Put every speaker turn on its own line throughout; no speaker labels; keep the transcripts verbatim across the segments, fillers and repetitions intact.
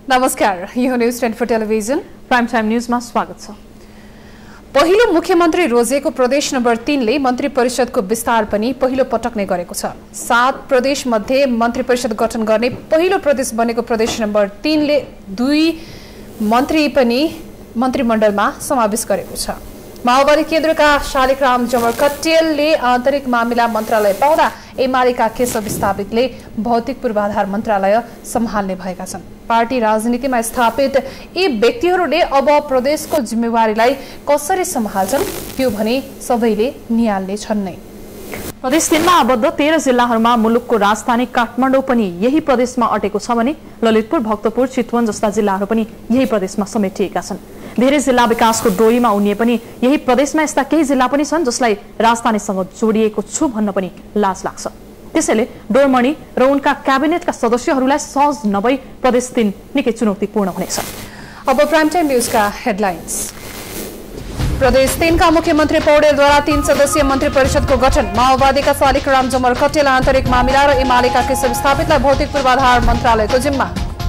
नमस्कार, यो news twenty four television
prime time न्यूजमा स्वागत छ।
पहिलो मुख्यमन्त्री रोजेको प्रदेश नम्बर तीनले मन्त्री परिषदको विस्तार पनि पहिलो पटक नै गरेको छ। सात प्रदेश मध्ये मन्त्री परिषद गठन गर्ने पहिलो प्रदेश बनेको प्रदेश नम्बर तीनले दुई मन्त्री पनि मन्त्रीमण्डलमा समावेश गरेको छ। माओवादी केन्द्रका शालिग्राम जमर कट्टेलले आन्तरिक मामिला मन्त्रालय पाउँदा एमालेका केशव विस्थापितले भौतिक पूर्वाधार मन्त्रालय सम्हाल्ने भएका छन्। पार्टी राजनीतिमा स्थापित यी व्यक्तिहरूले अब प्रदेशको जिम्मेवारीलाई कसरी सम्हाल्छन् त्यो भने सबैले निहाल्ने छन् नै।
प्रदेश तीनमा आबद्ध तेह्र जिल्लाहरूमा मुलुकको राजधानी काठमाडौँ पनि यही प्रदेशमा अटेको छ भने ललितपुर, भक्तपुर, चितवन जस्ता जिल्लाहरू पनि यही प्रदेशमा समेटिएका छन्। धेरै जिल्ला विकासको डोरीमा उनिए पनि यही प्रदेशमा यस्ता केही जिल्ला पनि छन् जसलाई राजधानीसँग जोडिएको छु भन्न पनि लाज लाग्छ। त्यसैले डोरमणि र उनका क्याबिनेटका सदस्यहरूलाई सहज नभई प्रदेश तीन निकै चुनौतीपूर्ण हुनेछ।
अब प्राइम टाइम न्यूजका हेडलाइन्स। प्रदेश तीनका मुख्यमन्त्री पौडेलद्वारा तीन सदस्यीय मन्त्री परिषदको गठन। माओवादीका शालिग्राम जमर कट्टेल आन्तरिक मामिला र एमालेका केशव विस्थापितलाई भौतिक पूर्वाधार मन्त्रालयको जिम्मा।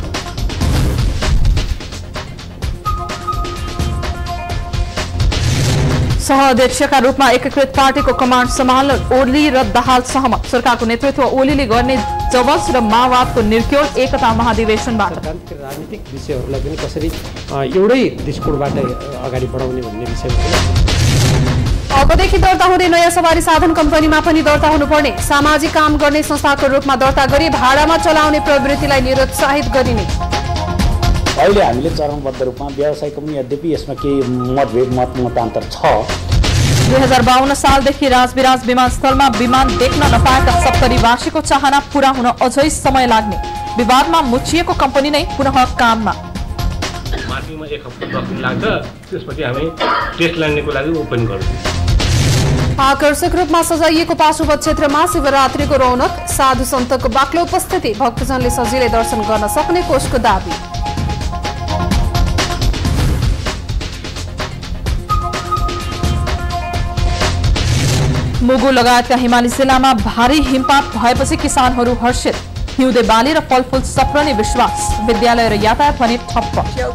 सह-अध्यक्षका रूपमा एकीकृत पार्टीको कमान्ड सम्हाल्न ओली र दाहाल सहमत। सरकारको नेतृत्व ओलीले गर्ने जवस र माओवादको निर्क्योल एकता महाधिवेशनबाट।
राजनीतिक विषयहरूलाई पनि कसरी एउटै दृष्टिकोणबाट अगाडि बढाउने भन्ने विषयमा
अबदेखि दर्ता हुँदै नयाँ सवारी साधन कम्पनीमा पनि दर्ता हुनुपर्ने। सामाजिक काम गर्ने संस्थाको रूपमा दर्ता गरी भाडामा चलाउने प्रवृत्तिलाई निरुत्साहित गरिने।
अहिले हामीले चरणबद्ध रूपमा व्यवसायको पनि यद्यपि यसमा केही मतभेद मत मतान्तर छ।
दुई हजार बाहन्न सालदेखि राजविराज विमानस्थलमा विमान देख्न नपाएका सप्तरीवासीको चाहना पूरा हुन अझै समय लाग्ने। विवादमा मुछिएको कम्पनी नै पुनः काममा।
मार्केटमा एक हप्ता दस दिन लाग्छ, त्यसपछि हामी टेस्ट लाइनको लागि ओपन गर्छौँ।
आकर्षक रूपमा सजाइएको पाशुपत क्षेत्रमा शिवरात्रिको रौनक। साधु सन्तको बाक्लो उपस्थिति। भक्तजनले सजिलै दर्शन गर्न सक्ने कोषको दाबी।
मुगु लगायतका हिमाली जिल्लामा भारी हिमपात भएपछि किसानहरू हर्षित। हिउँदे बाली र फलफूल सप्रने विश्वास। विद्यालय र यातायात भने ठप्प।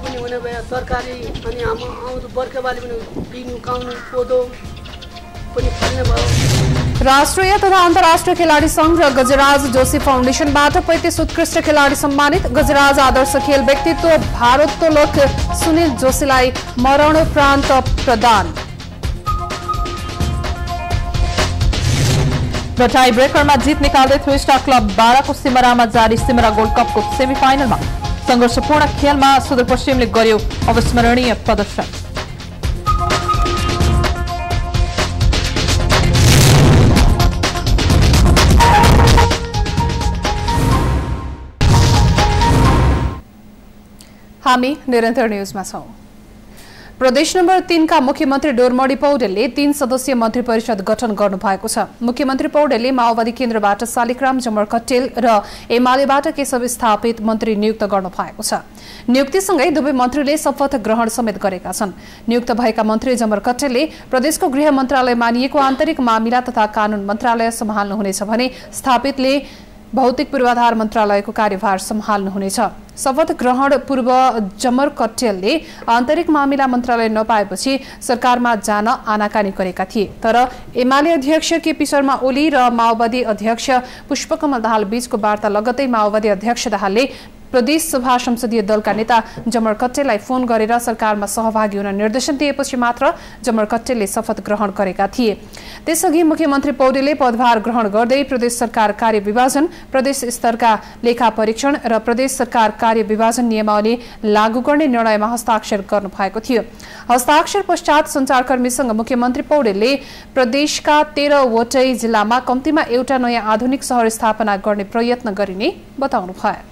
राष्ट्रिय तथा अन्तर्राष्ट्रिय खेलाडी संघ र गजराज जोशी फाउन्डेसनबाट पैंतीस उत्कृष्ट खेलाडी सम्मानित। गजराज आदर्श खेल व्यक्तित्व भारोत्तोलक सुनिल जोशीलाई मरणोपरान्त प्रदान। र टाई ब्रेकरमा जित निकाल्दै थ्री स्टार क्लब बाह्रको सिमरामा जारी सिमरा गोल्ड कपको सेमिफाइनलमा संघर्षपूर्ण खेलमा सुदूरपश्चिमले गर्यो अविस्मरणीय प्रदर्शन।
हामी निरन्तर न्यूजमा छौं। प्रदेश नम्बर तीन का मुख्यमन्त्री डोरमणि पौडेलले तीन सदस्यीय मन्त्री परिषद गठन गर्नु भएको छ। मुख्यमन्त्री पौडेलले माओवादी केन्द्रबाट शालिग्राम जमर कट्टेल र एमालेबाट केशव विस्थापित मन्त्री नियुक्त गर्नु भएको छ। नियुक्तिसँगै दुवै मन्त्रीले शपथ ग्रहण समेत गरेका छन्। नियुक्त भएका मन्त्री जमर कट्टेलले प्रदेशको गृह मन्त्रालय मानिएको आन्तरिक मामिला तथा कानून मन्त्रालय सम्हाल्नुहुनेछ भने स्थापितले भौतिक पूर्वाधार मन्त्रालयको कार्यभार सम्हाल्नुहुनेछ। शपथ ग्रहण पूर्व जमर कट्टेलले आन्तरिक मामिला मन्त्रालय नपाएपछि सरकारमा जान आनाकानी गरेका थिए। तर एमाले अध्यक्ष केपी शर्मा ओली र माओवादी अध्यक्ष पुष्पकमल दाहाल बीचको वार्ता लगत्तै माओवादी अध्यक्ष दाहालले प्रदेश सभा संसदीय दलका नेता जमर कट्टेललाई फोन गरेर सरकारमा सहभागी हुन निर्देशन दिएपछि मात्र जमर कट्टेलले शपथ ग्रहण गरेका थिए। त्यसअघि मुख्यमन्त्री पौडेलले पदभार ग्रहण गर्दै प्रदेश सरकार कार्य विभाजन, प्रदेश स्तरका लेखा परीक्षण र प्रदेश सरकार कार्य विभाजन नियमावली लागू गर्ने निर्णयमा हस्ताक्षर गर्नु भएको थियो। हस्ताक्षर पश्चात सञ्चारकर्मीसँग मुख्यमन्त्री पौडेलले प्रदेशका तेह्रवटै जिल्लामा कम्तीमा एउटा नयाँ आधुनिक शहर स्थापना गर्ने प्रयत्न गरिने बताउनु भयो।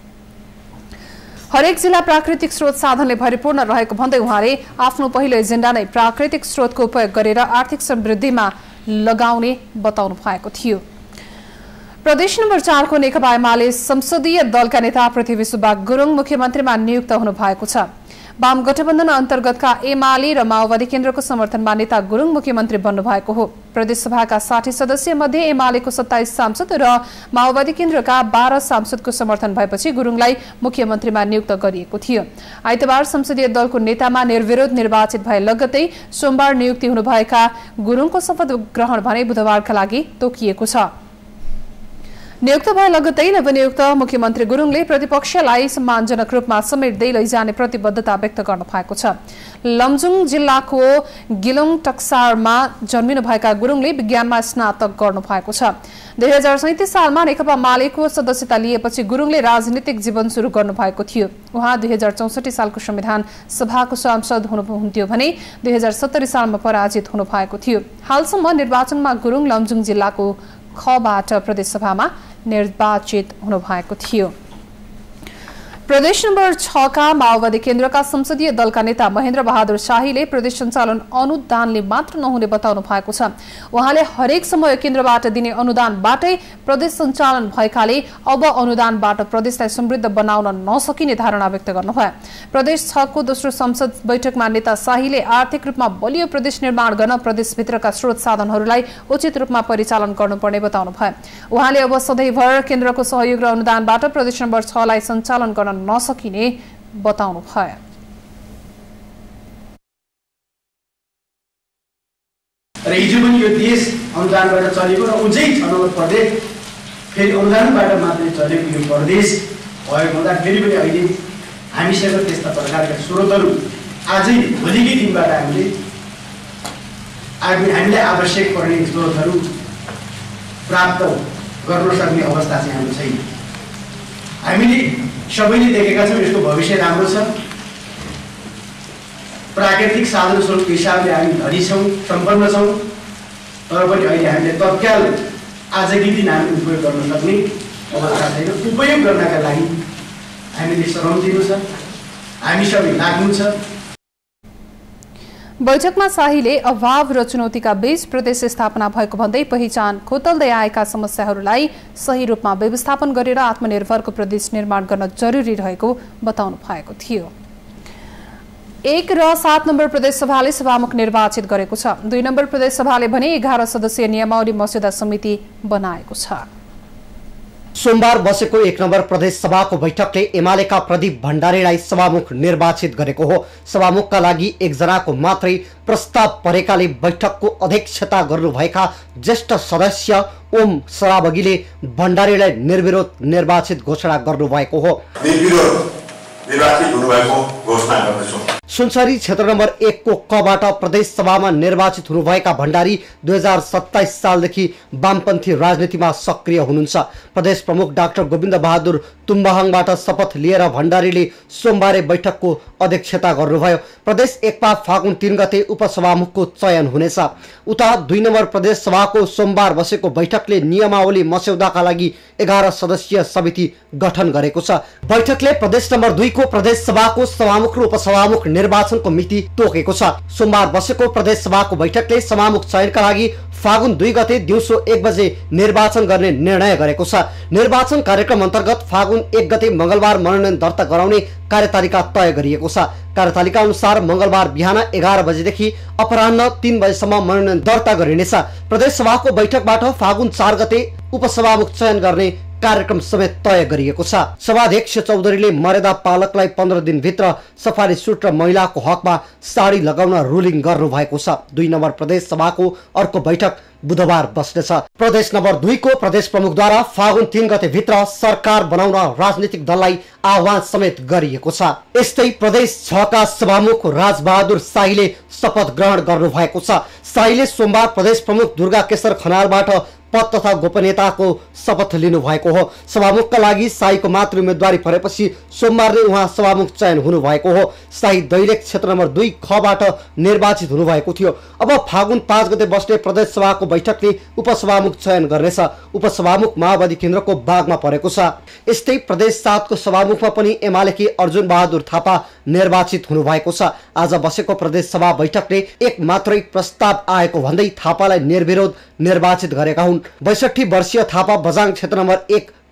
हरेक जिल्ला प्राकृतिक स्रोत साधनले भरिपूर्ण रहेको भन्दै उहाँले आफ्नो पहिलो एजेन्डा नै प्राकृतिक स्रोतको उपयोग गरेर आर्थिक समृद्धिमा लगाउने बताउनु भएको थियो। प्रदेश नम्बर चार को नेकपा एमाले संसदीय दलका नेता पृथ्वी सुब्बा गुरुङ मुख्यमन्त्रीमा नियुक्त हुनु भएको छ। वाम गठबन्धन अन्तर्गतका एमाले र माओवादी केन्द्रको समर्थनमा नेता गुरुङ मुख्यमन्त्री बन्नुभएको हो। प्रदेशसभाका साठी सदस्य मध्ये एमालेको सत्ताइस सांसद र माओवादी केन्द्रका बाह्र सांसदको समर्थन भएपछि गुरुङलाई मुख्यमन्त्रीमा नियुक्त गरिएको थियो। आइतबार संसदीय दलको नेतामा निर्विरोध निर्वाचित भए लगत्तै सोमबार नियुक्ति हुनुभएका गुरुङको शपथ ग्रहण भने बुधबारका लागि तोकिएको छ। नियुक्त भए लगत्तै नवनियुक्त मुख्यमन्त्री गुरुङले प्रतिपक्षलाई सम्मानजनक रूपमा समेट्दै लैजाने प्रतिबद्धता व्यक्त गर्नु भएको छ। लमजुङ जिल्लाको गिलोङ टक्सारमा जन्मिनुभएका गुरुङले विज्ञानमा स्नातक गर्नु भएको छ। दुई हजार सैतिस सालमा नेकपा मालेको सदस्यता लिएपछि गुरुङले राजनीतिक जीवन शुरू गर्नुभएको थियो। उहाँ दुई हजार चौसठी सालको संविधान सभाको सांसद हुनुहुन्थ्यो भने दुई हजार सत्तरी सालमा पराजित हुनुभएको थियो। हालसम्म निर्वाचनमा गुरुङ लमजुङ जिल्लाको खबाट प्रदेशसभामा निर्वाचित हुनुभएको थियो। प्रदेश नम्बर छ का माओवादी केन्द्रका संसदीय दलका नेता महेन्द्र बहादुर शाहीले प्रदेश सञ्चालन अनुदानले मात्र नहुने बताउनु भएको छ। उहाँले हरेक समय केन्द्रबाट दिने अनुदानबाटै प्रदेश सञ्चालन भएकाले अब अनुदानबाट प्रदेशलाई समृद्ध बनाउन नसकिने धारणा व्यक्त गर्नुभयो। प्रदेश छ को दोस्रो संसद बैठकमा नेता शाहीले आर्थिक रूपमा बलियो प्रदेश निर्माण गर्न प्रदेशभित्रका स्रोत साधनहरूलाई उचित रूपमा परिचालन गर्नुपर्ने बताउनुभयो। उहाँले अब सधैँभर केन्द्रको सहयोग र अनुदानबाट प्रदेश नम्बर छ लाई सञ्चालन गर्न नसकिने बताउनु भयो।
र हिजो पनि यो देश अनुदानबाट चलेको र उझै छ नम्बर प्रदेश फेरि अनुदानबाट मात्रै चलेको यो प्रदेश भएको हुँदा फेरि पनि अहिले हामीसँग त्यस्ता प्रकारका स्रोतहरू आजै भोलिकै दिनबाट हामीले हामीलाई आवश्यक पर्ने स्रोतहरू प्राप्त गर्न सक्ने अवस्था चाहिँ हाम्रो छैन। हामीले सबैले देखेका छौँ यसको भविष्य राम्रो छ। प्राकृतिक साधन स्रोतको हिसाबले हामी धनी छौँ, सम्पन्न छौँ, तर पनि अहिले हामीले तत्काल आजकै दिन हामी उपयोग गर्न सक्ने अवस्था छैन। उपयोग गर्नका लागि हामीले श्रम दिनु छ, हामी सबै लाग्नु छ।
बैठकमा शाहीले अभाव र चुनौतीका बीच प्रदेश स्थापना भएको भन्दै पहिचान खोतल्दै आएका समस्याहरूलाई सही रूपमा व्यवस्थापन गरेर आत्मनिर्भरको प्रदेश निर्माण गर्न जरुरी रहेको बताउनु भएको थियो। एक र सात नम्बर प्रदेश सभाले सभामुख निर्वाचित गरेको छ। दुई नम्बर प्रदेश सभाले भने एघार सदस्यीय नियमावली मस्यौदा समिति बनाएको छ।
सोमबार बसेको एक नम्बर प्रदेश सभाको बैठकले एमालेका प्रदीप भण्डारीलाई सभामुख निर्वाचित गरेको हो। सभामुखका लागि एकजनाको मात्रै प्रस्ताव परेकाले बैठकको अध्यक्षता गर्नुभएका ज्येष्ठ सदस्य ओम सराबगीले भण्डारीलाई निर्विरोध निर्वाचित घोषणा गर्नुभएको हो। सुनसरी क्षेत्र नम्बर एक को कबाट प्रदेश सभामा निर्वाचित हुनुभएका भण्डारी दुई हजार सत्ताइस सालदेखि वामपन्थी राजनीतिमा सक्रिय हुनुहुन्छ। प्रदेश प्रमुख डाक्टर गोविन्द बहादुर तुम्बाहाङबाट शपथ लिएर भण्डारीले सोमबार बैठकको अध्यक्षता गर्नुभयो। प्रदेश एकपा फागुन तीन गते उपसभामुखको चयन हुनेछ। उता दुई नम्बर प्रदेश सभाको सोमबार बसेको बैठकले नियमावली मस्यौदाका लागि एघार सदस्यीय समिति गठन गरेको छ। बैठकले प्रदेश नम्बर दुई को प्रदेश सभाको सभामुख र उपसभामुख निर्वाचनको मिति तोकेको छ। सोमबार बसेको प्रदेश सभाको बैठकले सभामुख चयनका लागि फागुन दुई गते दिउँसो एक बजे निर्वाचन गर्ने निर्णय गरेको छ। निर्वाचन कार्यक्रम अन्तर्गत फागुन एक गते मंगलबार मनोनयन दर्ता गराउने कार्यतालिका तय गरिएको छ। कार्यतालिका अनुसार मंगलबार बिहान एघार बजेदेखि अपराह्न तीन बजेसम्म मनोनयन दर्ता गरिनेछ। प्रदेश सभाको बैठकबाट फागुन चार गते उपसभामुख चयन गर्ने कार्यक्रम समेत तय गरिएको छ। सभाध्यक्ष चौधरीले मर्यादा पालकलाई पन्ध्र दिनभित्र सफारी सुट र महिलाको हकमा साडी लगाउन रुलिङ गर्नु भएको छ। दुई नम्बर प्रदेश सभाको अर्को बैठक बुधबार बस्नेछ। प्रदेश नम्बर दुई को प्रदेश प्रमुखद्वारा फागुन तीन गते भित्र सरकार बनाउन राजनीतिक दललाई आह्वान समेत गरिएको छ। यस्तै प्रदेश छ का सभामुख राजबहादुर शाहीले शपथ ग्रहण गर्नु भएको छ। शाहीले सोमबार प्रदेश प्रमुख दुर्गा केशर खनालबाट पद तथा गोपनीयताको शपथ लिनु भएको हो। सभामुखका लागि शाहीको मात्र उम्मेदवारी परेपछि सोमबार नै उहाँ सभामुख चयन हुनु भएको हो। शाही दैलेख क्षेत्र नम्बर दुई खबाट निर्वाचित हुनु भएको थियो। अब फागुन पाँच गते बस्ने प्रदेश सभाको बैठकले उपसभामुख चयन गर्नेछ। उपसभामुख माओवादी केन्द्रको बागमा परेको छ। यस्तै प्रदेश सात को सभामुखमा पनि एमालेकी अर्जुन बहादुर थापा निर्वाचित हुनु भएको छ। आज बसेको प्रदेश सभा बैठकले एक मात्रै प्रस्ताव आएको भन्दै थापालाई निर्विरोध निर्वाचित गरेका हुन्। बैसठी वर्षीय थापा बझाङ क्षेत्र नम्बर एक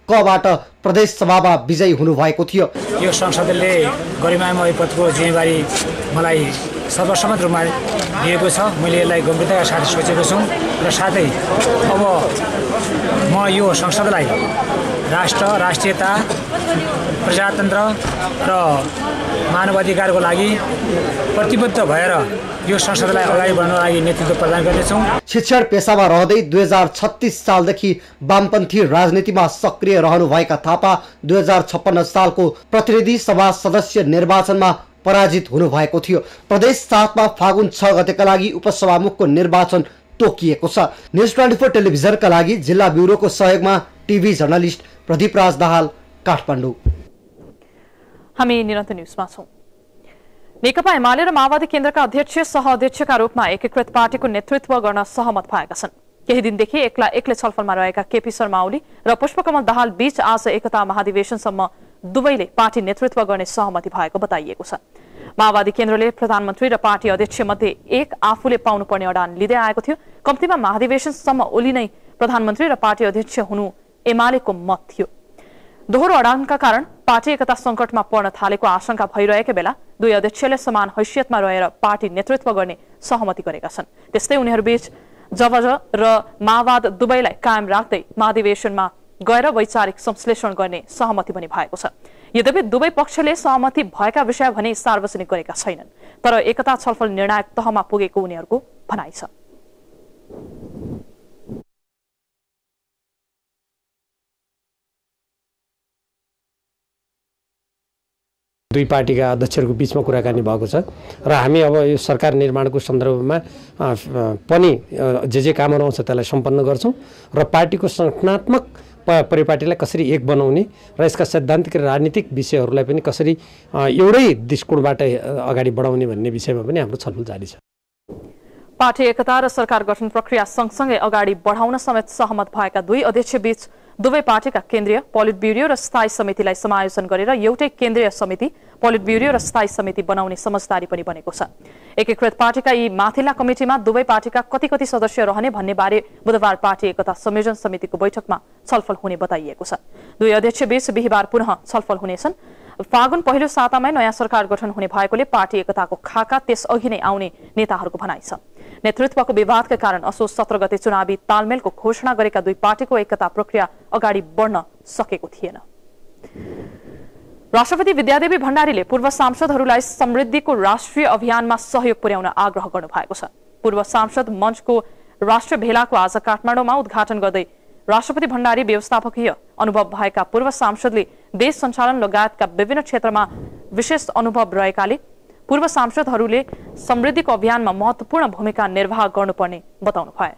कबाट प्रदेश सभामा विजयी हुनुभएको थियो।
यो संसदले गरिमामय पदको जिम्मेवारी मलाई सर्वसम्मत रूपमा दिएको छ। मैले यसलाई गम्भीरताका साथ सोचेको छु र साथै अब म यो संसदलाई राष्ट्र, राष्ट्रियता, प्रजातन्त्र र मानवाधिकारको लागि प्रतिबद्ध भएर यो संसदलाई अगाडि बढ्नको लागि नेतृत्व प्रदान गर्नेछौँ।
शिक्षण पेसामा रहँदै दुई हजार छत्तीस सालदेखि वामपन्थी राजनीतिमा सक्रिय रहनुभएका थापा दुई हजार छप्पन्न सालको प्रतिनिधि सभा सदस्य निर्वाचनमा पराजित हुनुभएको थियो। प्रदेश सातमा फागुन छ गतेका लागि उपसभामुखको निर्वाचन तोकिएको छ। न्युज ट्वेन्टी फोर टेलिभिजनका लागि जिल्ला ब्युरोको सहयोगमा टिभी जर्नलिस्ट प्रदीप राज दाहाल, काठमाडौँ।
हामी निरन्तर न्युजमा छौं। नेकपा एमाले र माओवादी केन्द्रका अध्यक्ष सह अध्यक्षका रूपमा एकीकृत पार्टीको नेतृत्व गर्न सहमत भएका छन्। केही दिनदेखि एक्ला एक्लै छलफलमा रहेका केपी शर्मा ओली र पुष्पकमल दाहाल बीच आज एकता महाधिवेशनसम्म दुवैले पार्टी नेतृत्व गर्ने सहमति भएको बताइएको छ। माओवादी केन्द्रले प्रधानमन्त्री र पार्टी अध्यक्ष मध्ये एक आफूले पाउनुपर्ने अडान लिँदै आएको थियो। कम्तीमा महाधिवेशनसम्म ओली नै प्रधानमन्त्री र पार्टी अध्यक्ष हुनु एमालेको मत थियो। दोहोरो अडानका कारण पार्टी एकता संकटमा पर्न थालेको आशंका भइरहेका बेला दुई अध्यक्षले समान हैसियतमा रहेर पार्टी नेतृत्व गर्ने सहमति गरेका छन्। त्यस्तै उनीहरूबीच जबज र माओवाद दुवैलाई कायम राख्दै महाधिवेशनमा गएर वैचारिक संश्लेषण गर्ने सहमति पनि भएको छ। यद्यपि दुवै पक्षले सहमति भएका विषय भने सार्वजनिक गरेका छैनन्, तर एकता छलफल निर्णायक तहमा पुगेको उनीहरूको भनाइ छ।
दुई पार्टीका अध्यक्षहरूको बीचमा कुराकानी भएको छ र हामी अब यो सरकार निर्माणको सन्दर्भमा पनि जे जे कामहरू आउँछ त्यसलाई सम्पन्न गर्छौँ र पार्टीको संगठनात्मक परिपाटीलाई कसरी एक बनाउने र यसका सैद्धान्तिक र राजनीतिक विषयहरूलाई पनि कसरी एउटै दृष्टिकोणबाट अगाडि बढाउने भन्ने विषयमा पनि हाम्रो छलफल जारी छ।
पार्टी एकता र सरकार गठन प्रक्रिया सँगसँगै अगाडि बढाउन समेत सहमत भएका दुई अध्यक्षबीच दुवै पार्टीका केन्द्रीय पोलिट ब्युरो र स्थायी समितिलाई समायोजन गरेर एउटै केन्द्रीय समिति पोलिट ब्युरो र स्थायी समिति बनाउने समझदारी पनि बनेको छ। एकीकृत पार्टीका यी माथिल्ला कमिटिमा दुवै पार्टीका कति कति सदस्य रहने भन्ने बारे बुधबार पार्टी एकता संयोजन समितिको बैठकमा छलफल हुने बताइएको छ। दुई अध्यक्षबीच बिहिबार पुनः छलफल हुनेछन्। फागुन पहिलो सातामै नयाँ सरकार गठन हुने भएकोले पार्टी एकताको खाका त्यसअघि नै आउने नेताहरूको भनाइ छ। नेतृत्वको विवादका कारण असोज सत्र गते चुनावी तालमेलको घोषणा गरेका दुई पार्टीको एकता प्रक्रिया अगाडि बढ्न सकेको थिएन। राष्ट्रपति विद्यादेवी भण्डारीले पूर्व सांसदहरूलाई समृद्धिको राष्ट्रिय अभियानमा सहयोग पुर्याउन आग्रह गर्नु भएको छ। पूर्व सांसद मञ्चको राष्ट्रिय भेलाको आज काठमाडौँमा उद्घाटन गर्दै राष्ट्रपति भण्डारी व्यवस्थापकीय अनुभव भएका पूर्व सांसदले देश सञ्चालन लगायतका विभिन्न क्षेत्रमा विशेष अनुभव रहेकाले पूर्व सांसदहरूले समृद्धिको अभियानमा महत्वपूर्ण भूमिका निर्वाह गर्नुपर्ने बताउनु भयो।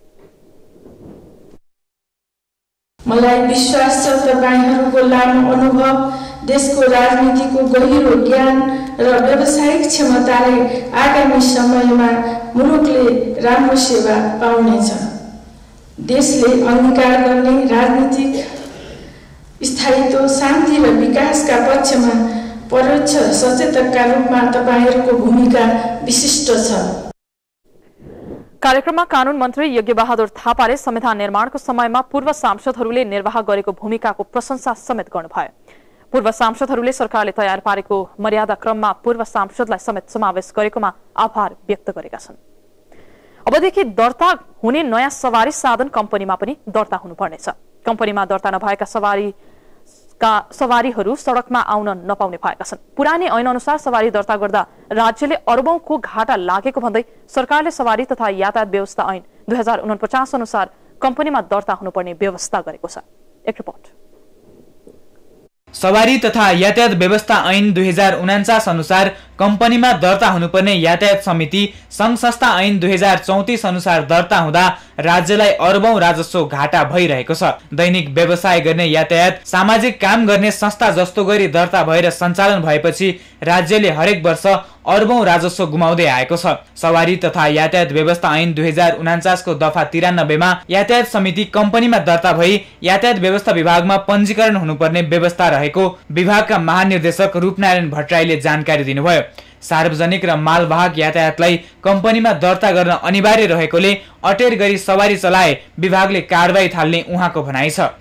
मलाई विश्वास छ तपाईहरूको लामो अनुभव, देशको राजनीतिको गहिरो ज्ञान र व्यावसायिक क्षमताले आगामी समयमा मुलुकले राम्रो सेवा पाउनेछ। देशले अंगीकार गर्ने राजनीतिक स्थायित्व, शान्ति र विकासका पक्षमा परोक्ष सचेतकका रूपमा तपाईहरूको भूमिका विशिष्ट छ।
कार्यक्रममा कानून मन्त्री यज्ञ बहादुर थापाले संविधान निर्माणको समयमा पूर्व सांसदहरूले निर्वाह गरेको भूमिकाको प्रशंसा समेत गर्नुभयो। पूर्व सांसदहरूले सरकारले तयार पारेको मर्यादा क्रममा पूर्व सांसदलाई समेत समावेश गरेकोमा आभार व्यक्त गरेका छन्। अबदेखि दर्ता हुने नयाँ सवारी साधन कम्पनीमा पनि दर्ता हुनुपर्नेछ। कम्पनीमा दर्ता नभएका सवारी का सवारीहरू सडकमा आउन नपाउने भएका छन्। पुरानै ऐन अनुसार सवारी दर्ता गर्दा राज्यले अरबौंको घाटा लागेको भन्दै सरकारले सवारी तथा यातायात व्यवस्था ऐन दुई हजार उनपचास अनुसार कम्पनीमा दर्ता हुनुपर्ने व्यवस्था गरेको छ। एक रिपोर्ट।
सवारी तथा यातायात व्यवस्था ऐन दुई हजार उनान्चास अनुसार कम्पनीमा दर्ता हुनुपर्ने यातायात समिति संघ संस्था ऐन दुई हजार चौतिस अनुसार दर्ता हुँदा राज्यलाई अरबौं राजस्व घाटा भइरहेको छ। दैनिक व्यवसाय गर्ने यातायात सामाजिक काम गर्ने संस्था जस्तो गरी दर्ता भएर सञ्चालन भएपछि राज्यले हरेक वर्ष अरबौं राजस्व गुमाउँदै आएको छ। सवारी तथा यातायात व्यवस्था ऐन दुई हजार उनान्चास को दफा तिरानब्बेमा यातायात समिति कम्पनीमा दर्ता भई यातायात व्यवस्था विभागमा पञ्जीकरण हुनुपर्ने व्यवस्था रहेको विभागका महानिर्देशक रूपनारायण भट्टराईले जानकारी दिनुभयो। सार्वजनिक र मालवाहक यातायातलाई कम्पनीमा दर्ता गर्न अनिवार्य रहेकोले अटेर गरी सवारी चलाए विभागले कारबाही थाल्ने उहाँको भनाइ छ।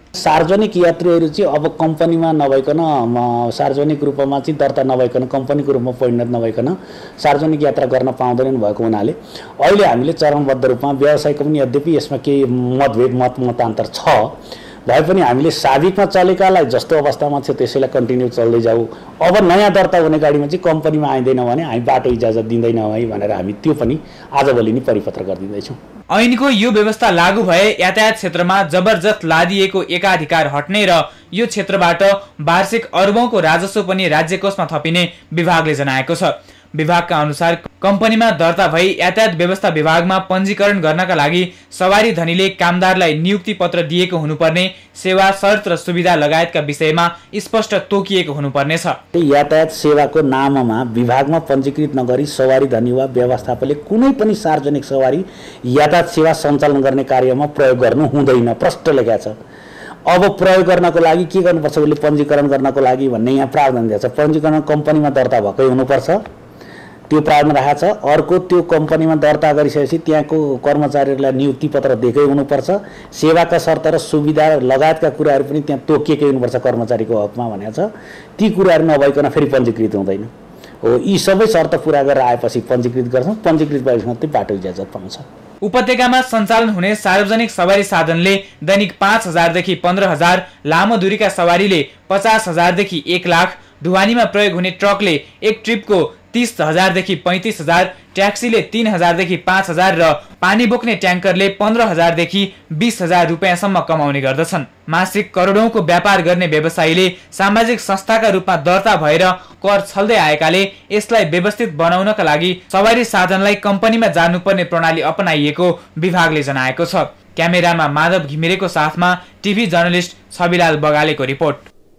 सार्वजनिक यात्रीहरू चाहिँ अब कम्पनीमा नभइकन सार्वजनिक रूपमा चाहिँ दर्ता नभइकन कम्पनीको रूपमा परिणत नभइकन सार्वजनिक यात्रा गर्न पाउँदैनन् भएको हुनाले अहिले हामीले चरणबद्ध रूपमा व्यवसायको पनि यद्यपि यसमा केही मतभेद मत मतान्तर छ भए पनि हामीले साबिकमा चलेकालाई जस्तो अवस्थामा थियो त्यसैलाई कन्टिन्यू चल्दै जाऊ। अब नयाँ दर्ता हुने गाडीमा चाहिँ कम्पनीमा आइँदैन भने हामी बाटो इजाजत दिँदैनौँ है भनेर हामी त्यो पनि आजभोलि नै परिपत्र गरिदिँदैछौँ।
ऐनको यो व्यवस्था लागू भए यातायात क्षेत्रमा जबरजस्त लादिएको एकाधिकार हट्ने र यो क्षेत्रबाट वार्षिक अर्बौंको राजस्व पनि राज्य कोषमा थपिने विभागले जनाएको छ। विभागका अनुसार कम्पनीमा दर्ता भई यातायात व्यवस्था विभागमा पञ्जीकरण गर्नका लागि सवारी धनीले कामदारलाई नियुक्ति पत्र दिएको हुनुपर्ने, सेवा शर्त र सुविधा लगायतका विषयमा स्पष्ट तोकिएको हुनुपर्नेछ।
यातायात सेवाको नाममा विभागमा पञ्जीकृत नगरी सवारी धनी वा व्यवस्थापकले कुनै पनि सार्वजनिक सवारी यातायात सेवा सञ्चालन गर्ने कार्यमा प्रयोग गर्नु हुँदैन, प्रष्ट लेखेको छ। अब प्रयोग गर्नको लागि के गर्नुपर्छ, उसले पञ्जीकरण गर्नको लागि भन्ने यहाँ प्रावधान दिएको छ। पञ्जीकरण कम्पनीमा दर्ता भएकै हुनुपर्छ, त्यो प्रावधान राखेको छ। अर्को, त्यो कम्पनीमा दर्ता गरिसकेपछि त्यहाँको कर्मचारीहरूलाई नियुक्ति पत्र दिएकै हुनुपर्छ। सेवाका शर्त र सुविधा लगायतका कुराहरू पनि त्यहाँ तोकिएकै हुनुपर्छ कर्मचारीको हकमा भनेको छ। ती कुराहरू नभइकन फेरि पञ्जीकृत हुँदैन हो। यी सबै शर्त पुरा गरेर आएपछि पञ्जीकृत गर्छौँ, पञ्जीकृत भएपछि मात्रै बाटो इजाजत पाउँछ।
उपत्यकामा सञ्चालन हुने सार्वजनिक सवारी साधनले दैनिक पाँच हजारदेखि पन्ध्र हजार, लामो दूरीका सवारीले पचास हजारदेखि एक लाख, ढुवानीमा प्रयोग हुने ट्रकले एक ट्रिपको तीस हजारदेखि पैंतीस हजार, ट्याक्सीले तीन हजारदेखि पाँच हजार र पानी बोक्ने ट्याङ्करले पन्ध्र हजारदेखि बीस हजार रुपियाँसम्म कमाउने गर्दछन्। मासिक करोडौंको व्यापार गर्ने व्यवसायीले सामाजिक संस्थाका रूपमा दर्ता भएर कर छल्दै आएकाले यसलाई व्यवस्थित बनाउनका लागि सवारी साधनलाई कम्पनीमा जानुपर्ने प्रणाली अपनाइएको विभागले जनाएको छ। क्यामेरामा माधव घिमिरेको साथमा टिभी जर्नलिस्ट छविलाल बगालेको रिपोर्ट।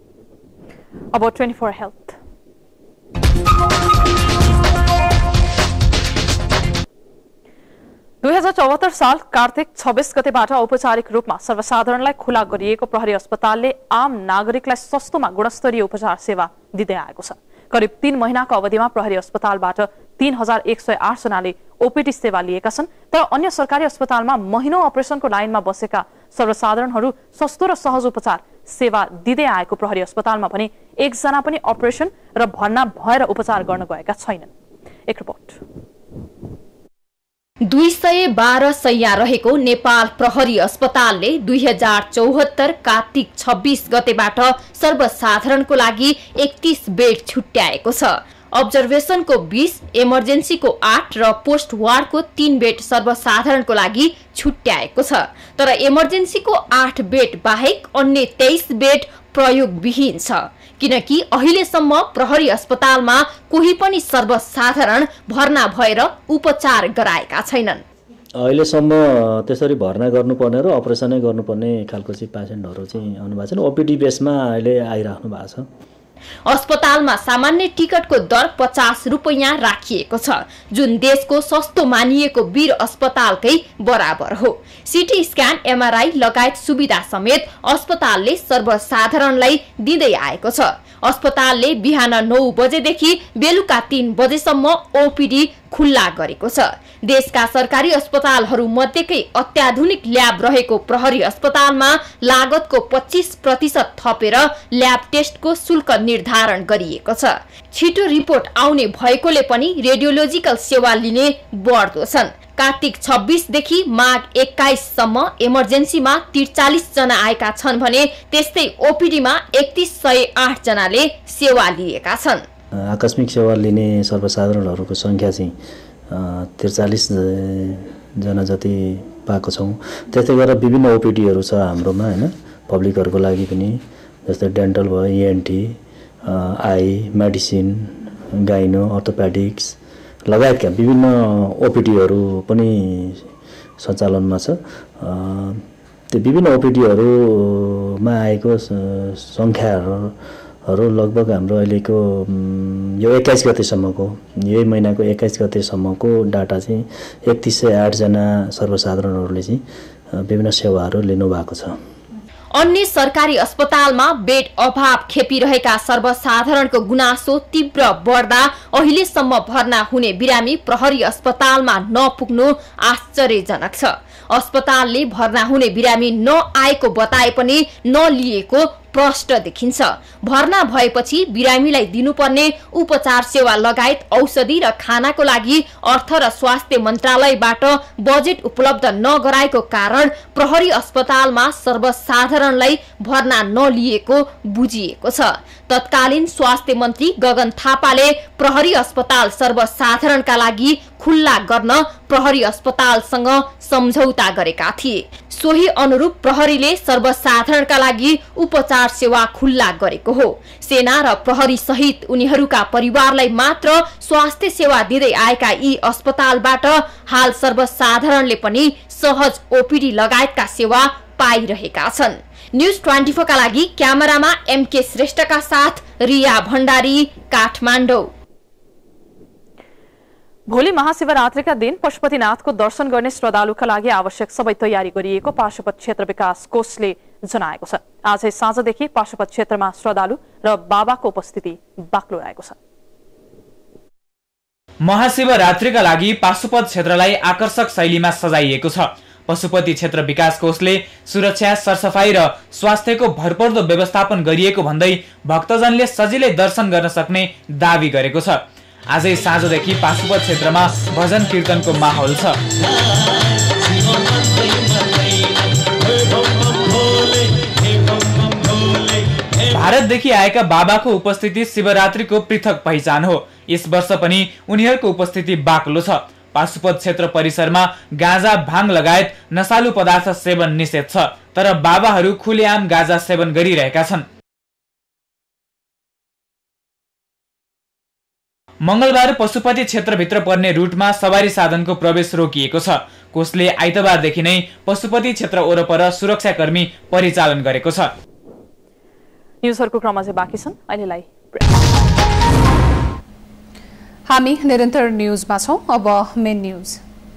अब ट्वेन्टी फोर हेल्थ। दुई हजार चौहत्तर साल कार्तिक छब्बीस गतेबाट औपचारिक रूपमा सर्वसाधारणलाई खुला गरिएको प्रहरी अस्पतालले आम नागरिकलाई सस्तोमा गुणस्तरीय उपचार सेवा दिँदै आएको छ। करिब तीन महिनाको अवधिमा प्रहरी अस्पतालबाट तीन हजार एक सय आठ जनाले ओपीडी सेवा लिएका छन्। तर अन्य सरकारी अस्पतालमा महिनौं अपरेसनको लाइनमा बसेका सर्वसाधारणहरू सस्तो र सहज उपचार सेवा दिँदै आएको प्रहरी अस्पतालमा भने एकजना पनि अपरेसन र भर्ना भएर उपचार गर्न गएका छैनन्। एक रिपोर्ट।
दुई सय बाह्र शैय्या रहेको नेपाल प्रहरी अस्पतालले दुई हजार चौहत्तर कार्तिक छब्बीस गतेबाट सर्वसाधारणको लागि एकतीस बेड छुट्याएको छ। अब्जर्भेसनको बीस, इमर्जेन्सीको आठ र पोस्ट वार्डको तीन बेड सर्वसाधारणको लागि छुट्याएको छ। तर इमर्जेन्सीको आठ बेड बाहेक अन्य तेइस बेड प्रयोगविहीन छ, किनकि अहिलेसम्म प्रहरी अस्पतालमा कोही पनि सर्वसाधारण भर्ना भएर उपचार गराएका छैनन्।
अहिलेसम्म त्यसरी भर्ना गर्नुपर्ने र अपरेसनै गर्नुपर्ने खालको चाहिँ पेसेन्टहरू चाहिँ आउनु भएको छैन। ओपीडी बेसमा अहिले आइराख्नु भएको छ।
अस्पतालमा सामान्य टिकटको दर पचास रुपैयाँ राखिएको छ, जुन देशको सस्तो मानिएको वीर अस्पतालकै बराबर हो। सिटी स्क्यान, एमआरआई लगायत सुविधा समेत अस्पतालले सर्वसाधारणलाई दिँदै आएको छ। अस्पतालले बिहान नौ बजेदेखि बेलुका तीन बजेसम्म ओपीडी खुल्ला गरेको छ। देशका सरकारी अस्पतालहरू मध्येकै अत्याधुनिक ल्याब रहेको प्रहरी अस्पतालमा लागतको पच्चीस प्रतिशत थपेर ल्याब टेस्टको शुल्क निर्धारण गरिएको छ। छिटो रिपोर्ट आउने भएकोले पनि रेडियोलोजिकल सेवा लिने बढ्दो छन्। कार्तिक छब्बीस देखि माघ एक्काइस सम्म इमर्जेन्सीमा त्रिचालिस जना आएका छन् भने त्यस्तै ओपीडीमा एकतीस सय आठ जनाले सेवा लिएका छन्।
आकस्मिक सेवा लिने सर्वसाधारणहरूको संख्या चाहिँ त्रिचालिस जना जति पाएको छौँ। त्यस्तै गरेर विभिन्न ओपीडीहरू छ हाम्रोमा होइन, पब्लिकहरूको लागि पनि, जस्तै डेन्टल भयो, ENT, eye, medicine, gyno, orthopaedics लगायतका विभिन्न ओपीडीहरू पनि सञ्चालनमा छ। त्यो विभिन्न ओपीडीहरूमा आएको सङ्ख्याहरू लगभग हाम्रो अहिलेको यो एक्काइस गतेसम्मको यही महिनाको एक्काइस गतेसम्मको डाटा चाहिँ एकतिस सय आठजना सर्वसाधारणहरूले चाहिँ विभिन्न सेवाहरू लिनुभएको छ।
अन्य सरकारी अस्पतालमा बेड अभाव खेपिरहेका सर्वसाधारणको गुनासो तीव्र बढ्दा अहिलेसम्म भर्ना हुने बिरामी प्रहरी अस्पतालमा नपुग्नु आश्चर्यजनक छ। अस्पतालले भर्ना हुने बिरामी नआएको बताए पनि नलिएको प्रष्ट देखिन्छ। भर्ना भएपछि बिरामीलाई दिनुपर्ने उपचार सेवा लगायत औषधि र खानाको लागि अर्थ र स्वास्थ्य मन्त्रालयबाट बजेट उपलब्ध नगराएको कारण प्रहरी अस्पतालमा सर्वसाधारणलाई भर्ना नलिएको बुझिएको छ। तत्कालीन स्वास्थ्य मन्त्री गगन थापाले प्रहरी अस्पताल सर्वसाधारणका लागि खुल्ला गर्न प्रहरी अस्पतालसँग सम्झौता गरेका थिए। सोही अनुरूप प्रहरीले सर्वसाधारणका लागि उपचार सेवा खुल्ला गरेको हो। सेना र प्रहरी सहित उनीहरूका परिवारलाई मात्र स्वास्थ्य सेवा दिँदै आएका यी अस्पतालबाट हाल सर्वसाधारणले पनि सहज ओपीडी लगायतका सेवा पाइरहेका छन्। न्यूज ट्वेन्टी फोर का लागि क्यामेरामा एमके श्रेष्ठका साथ रिया भण्डारी, काठमाडौँ।
भोलि महाशिवरात्रिका दिन पशुपतिनाथको दर्शन गर्ने श्रद्धालुका लागि आवश्यक सबै तयारी गरिएको पाशुपत क्षेत्र विकास कोषले जनाएको छ। आजै साँझदेखि पाशुपत क्षेत्रमा श्रद्धालु र बाबाको उपस्थिति बाक्लो रहेको छ।
महाशिवरात्रिका लागि पाशुपत क्षेत्रलाई आकर्षक शैलीमा सजाइएको छ। पशुपति क्षेत्र विकास कोषले सुरक्षा, सरसफाई र स्वास्थ्यको भरपर्दो व्यवस्थापन गरिएको भन्दै भक्तजनले सजिलै दर्शन गर्न सक्ने दावी गरेको छ। आजै साँझदेखि पाशुपत क्षेत्रमा भजन कीर्तनको माहौल छ। भारतदेखि आएका बाबाको उपस्थिति शिवरात्रिको पृथक पहिचान हो। यस वर्ष पनि उनीहरूको उपस्थिति बाक्लो छ। पाशुपत क्षेत्र परिसरमा गाँजा, भाङ लगायत नशालु पदार्थ सेवन निषेध छ, तर बाबाहरू खुलेआम गाँजा सेवन गरिरहेका छन्। मंगलबार पशुपति क्षेत्रभित्र पर्ने रूटमा सवारी साधनको प्रवेश रोकिएको छ। कोषले आइतबारदेखि नै पशुपति क्षेत्र वरपर सुरक्षाकर्मी परिचालन गरेको छ।
न्यूजहरूको क्रममा चाहिँ बाँकी छन्। अहिलेलाई
हामी निरन्तर न्यूजमा छौं। अब मेन न्यूज।